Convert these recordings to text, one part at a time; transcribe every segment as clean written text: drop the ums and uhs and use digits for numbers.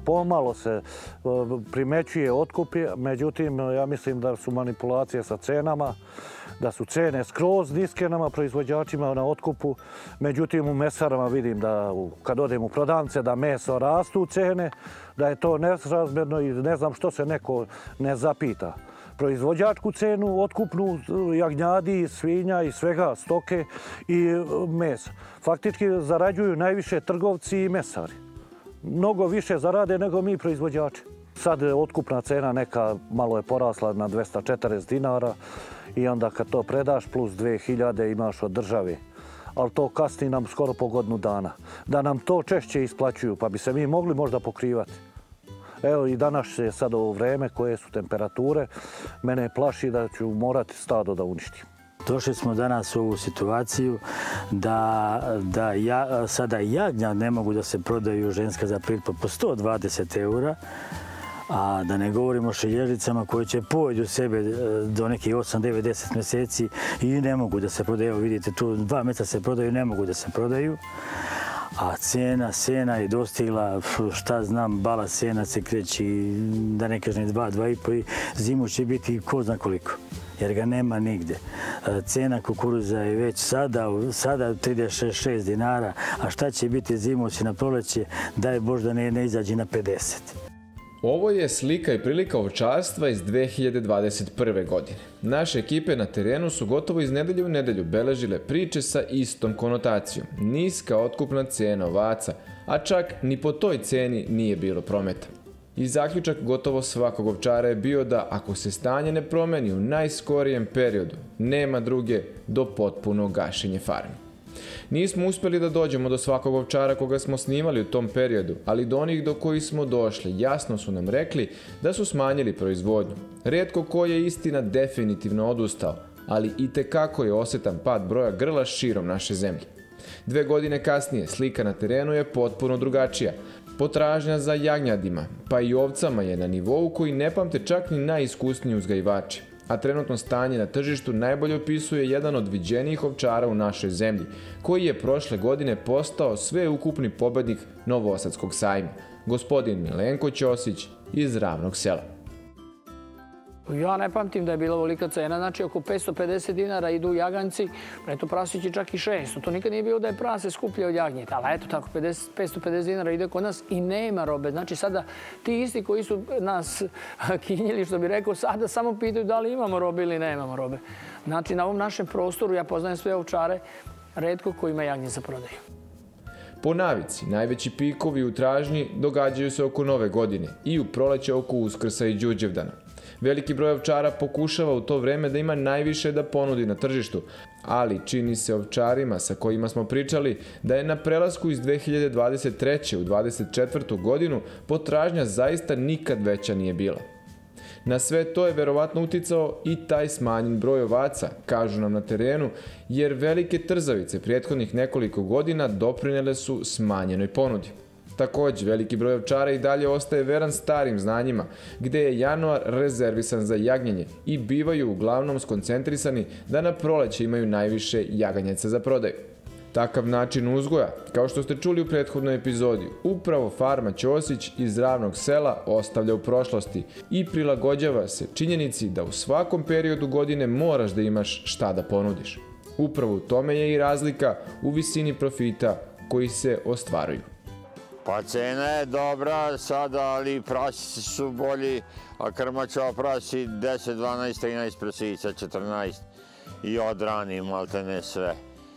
pomalo se primećuje otkupi, međutim ja mislim da su manipulacije sa cenama, da su cene skroz niske nama proizvođačima na otkupu. Međutim, u mesarama vidim da kad odem u prodavnice da meso rastu cene, da je to nesrazmjerno i ne znam što se neko ne zapita. Proizvođačku cenu, otkupnu jagnjadi, svinja i svega, stoke i mesa. Faktički zarađuju najviše trgovci i mesari. Mnogo više zarade nego mi proizvođači. Sad je otkupna cena neka malo je porasla na 240 dinara i onda kad to predaš plus 2000 imaš od države. Ali to kasni nam skoro po godinu dana. Da nam to češće isplaćuju pa bi se mi mogli možda pokrivati. Evo i danas je sad ovo vreme koje su temperature. Mene plaši da ću morati stado da uništim. Došli smo danas u ovu situaciju da sada jagnja ne mogu da se prodaju ženska za prilitpo po 120 eura, a da ne govorimo o šilježicama koje će pojedu sebe do nekih 8, 9, 10 mjeseci i ne mogu da se prodaju. Evo vidite, tu 2 mjeseca se prodaju, ne mogu da se prodaju. A cena sena je dostigla, šta znam, bala sena se kreći, da ne kažem 2, 2,5 i zimu će biti ko zna koliko, jer ga nema nigde. Cena kukuruza je već sada 36 dinara, a šta će biti zimovci na proleće, daj Bož da ne izađe na 50. Ovo je slika i prilika ovčarstva iz 2021. godine. Naše ekipe na terenu su gotovo iz nedelje u nedelju beležile priče sa istom konotacijom. Niska otkupna cena ovaca, a čak ni po toj ceni nije bilo prometa. I zaključak gotovo svakog ovčara je bio da ako se stanje ne promeni u najskorijem periodu, nema druge do potpunog gašenja farmi. Nismo uspjeli da dođemo do svakog ovčara koga smo snimali u tom periodu, ali do onih do kojih smo došli jasno su nam rekli da su smanjili proizvodnju. Rijetko ko je istina definitivno odustao, ali itekako je osjetan pad broja grla širom naše zemlje. 2 godine kasnije slika na terenu je potpuno drugačija. Potražnja za jagnjadima, pa i ovcama je na nivou koji ne pamte čak ni najiskusniji uzgajivači. A trenutno stanje na tržištu najbolje opisuje jedan od viđenijih ovčara u našoj zemlji, koji je prošle godine postao sveukupni pobednik Novosadskog sajma, gospodin Milenko Ćosić iz Ravnog Sela. Ja ne pamtim da je bila ovolika cena, znači oko 550 dinara idu jaganjci, eto prasići čak i 600. To nikad nije bilo da je prase skuplje od jagnjeta, ali eto tako 550 dinara ide kod nas i nema robe. Znači sada ti isti koji su nas kinjili, što bi rekao, sada samo pitaju da li imamo robe ili nemamo robe. Znači na ovom našem prostoru, ja poznajem sve ovčare, retko ko ima jagnje za prodaju. Po navici, najveći pikovi u tražnji događaju se oko Nove godine i u proleće oko Uskrsa i Đurđevdana. Veliki broj ovčara pokušava u to vreme da ima najviše da ponudi na tržištu, ali čini se ovčarima sa kojima smo pričali da je na prelasku iz 2023. u 2024. godinu potražnja zaista nikad veća nije bila. Na sve to je verovatno uticao i taj smanjen broj ovaca, kažu nam na terenu, jer velike trzavice prethodnih nekoliko godina doprinele su smanjenoj ponudi. Također, veliki broj ovčara i dalje ostaje veran starim znanjima, gde je januar rezervisan za jagnjenje i bivaju uglavnom skoncentrisani da na proleće imaju najviše jaganjeca za prodaju. Takav način uzgoja, kao što ste čuli u prethodnoj epizodi, upravo farma Ćosić iz Ravnog Sela ostavlja u prošlosti i prilagođava se činjenici da u svakom periodu godine moraš da imaš šta da ponudiš. Upravo u tome je i razlika u visini profita koji se ostvaruju. Pa cena je dobra sada, ali prasici su bolji, a krmačova prasi 10, 12, 13 prasica, 14 i odrani maltene sve.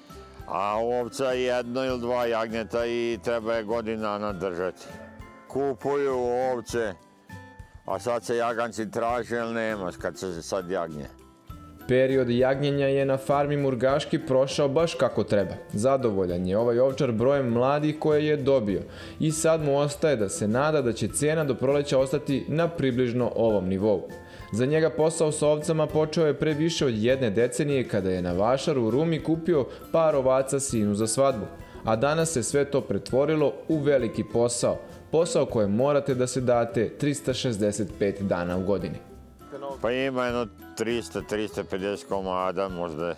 A ovca jedno ili 2 jagnjeta i treba je godina nadržati. Kupuju ovce, a sad se jaganci traže, ali nema kad se sad jagnje. Period jagnjenja je na farmi Murgaški prošao baš kako treba. Zadovoljan je ovaj ovčar brojem mladih koje je dobio i sad mu ostaje da se nada da će cena do proleća ostati na približno ovom nivou. Za njega posao sa ovcama počeo je pre više od 1 decenije kada je na vašaru u Rumi kupio par ovaca sinu za svadbu. A danas se sve to pretvorilo u veliki posao. Posao koje morate da se date 365 dana u godini. Pa ima jedno 300-350 komada, možda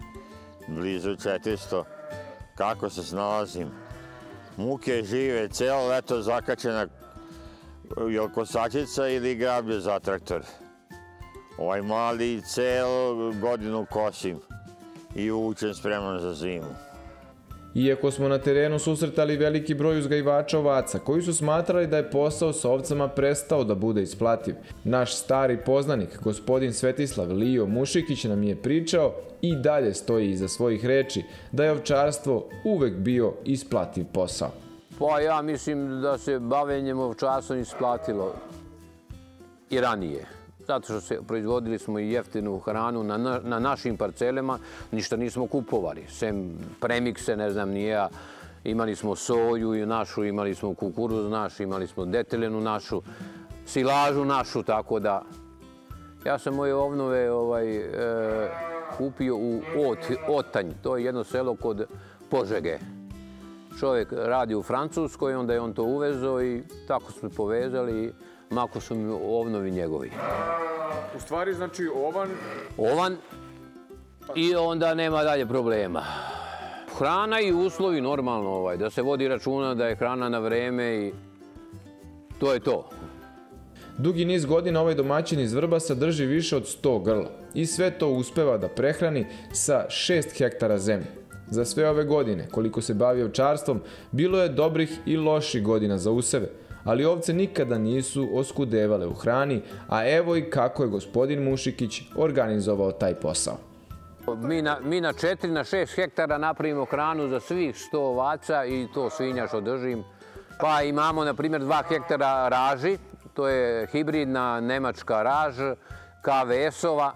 blizu 400. Kako se snalazim? Muke žive, cijelo leto zakačena je kosačica ili grablje za traktor. Ovaj mali celu godinu kosim i uvučem spreman za zimu. Iako smo na terenu susretali veliki broj uzgajivača ovaca koji su smatrali da je posao sa ovcama prestao da bude isplativ, naš stari poznanik, gospodin Svetislav Lio Mušikić, nam je pričao i dalje stoji iza svojih reči da je ovčarstvo uvek bio isplativ posao. Pa ja mislim da se bavljenjem ovčarstvom isplatilo i ranije. Zato što proizvodili smo i jeftinu hranu na našim parcelama, ništa nismo kupovali. Sem premikse, ne znam nije ja, imali smo soju našu, imali smo kukuruz naš, imali smo detelenu našu, silažu našu, tako da... Ja sam moje ovnove kupio u Otanj, to je jedno selo kod Požege. Čovjek radi u Francuskoj, onda je on to uvezao i tako smo povezali i mako su mi ovnovi njegovi. U stvari, znači, ovan... Ovan i onda nema dalje problema. Hrana i uslovi normalno, da se vodi računa da je hrana na vreme i to je to. Dugi niz godina ovaj domaćin iz Vrbasa drži više od 100 grla i sve to uspeva da prehrani sa 6 hektara zemlje. Za sve ove godine, koliko se bavi ovčarstvom, bilo je dobrih i loših godina za useve, ali ovce nikada nisu oskudevale u hrani, a evo i kako je gospodin Mušikić organizovao taj posao. Mi na 4, na 6 hektara napravimo hranu za svih 100 ovaca i to svinja što držim. Pa imamo, na primjer, 2 hektara raži, to je hibridna nemačka raž, KVS-ova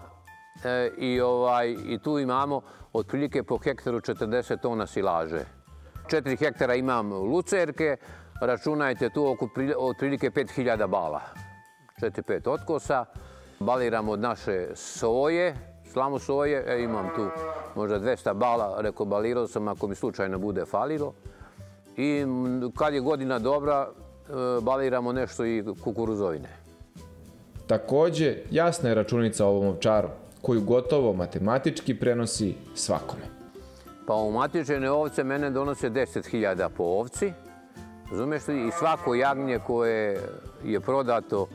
i tu imamo otprilike po hektaru 40 tona silaže. 4 hektara imam lucerke, računajte tu otprilike 5000 bala, 4-5 otkosa. Baliramo od naše soje, slamu soje, imam tu možda 200 bala, rekao balirao sam ako mi slučajno bude falilo. I kad je godina dobra, baliramo nešto i kukuruzovine. Takođe, jasna je računica ovom ovčaru, koju gotovo matematički prenosi svakome. Pa umatičene ovce mene donose 10.000 po ovci. Razumiješ li? I svako jagnje koje je prodato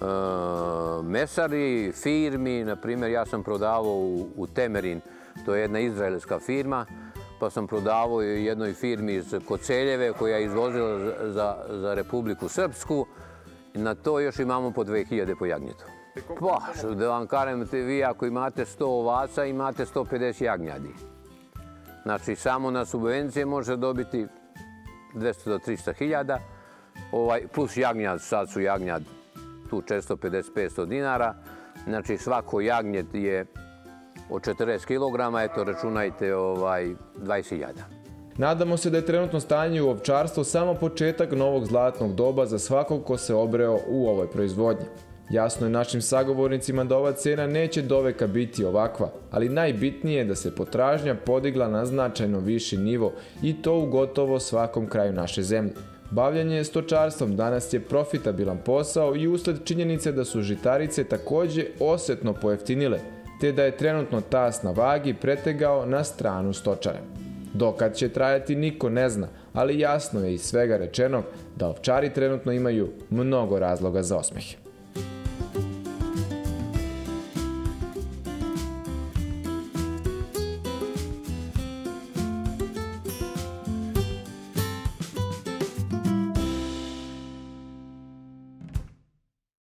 mesari, firmi, na primjer ja sam prodavao u Temerin, to je jedna izraelska firma, pa sam prodavao jednoj firmi iz Koceljeve koja je izvozila za Republiku Srpsku. Na to još imamo po 2000 po jagnjetu. Pa, da vam kažem, vi ako imate 100 ovaca, imate 150 jagnjadi. Znači, samo na subvencije može dobiti 200 do 300 hiljada, plus jagnjad, sad su jagnjad tu 450-500 dinara. Znači, svako jagnjet je od 40 kilograma, eto, računajte 20.000. Nadamo se da je trenutno stanje u ovčarstvu samo početak novog zlatnog doba za svakog ko se obreo u ovoj proizvodnji. Jasno je našim sagovornicima da ova cena neće doveka biti ovakva, ali najbitnije je da se potražnja podigla na značajno viši nivo i to u gotovo svakom kraju naše zemlje. Bavljanje stočarstvom danas je profitabilan posao i usled činjenice da su žitarice takođe osetno pojeftinile, te da je trenutno tas na vagi pretegao na stranu stočara. Dokad će trajati niko ne zna, ali jasno je iz svega rečenog da ovčari trenutno imaju mnogo razloga za osmeh.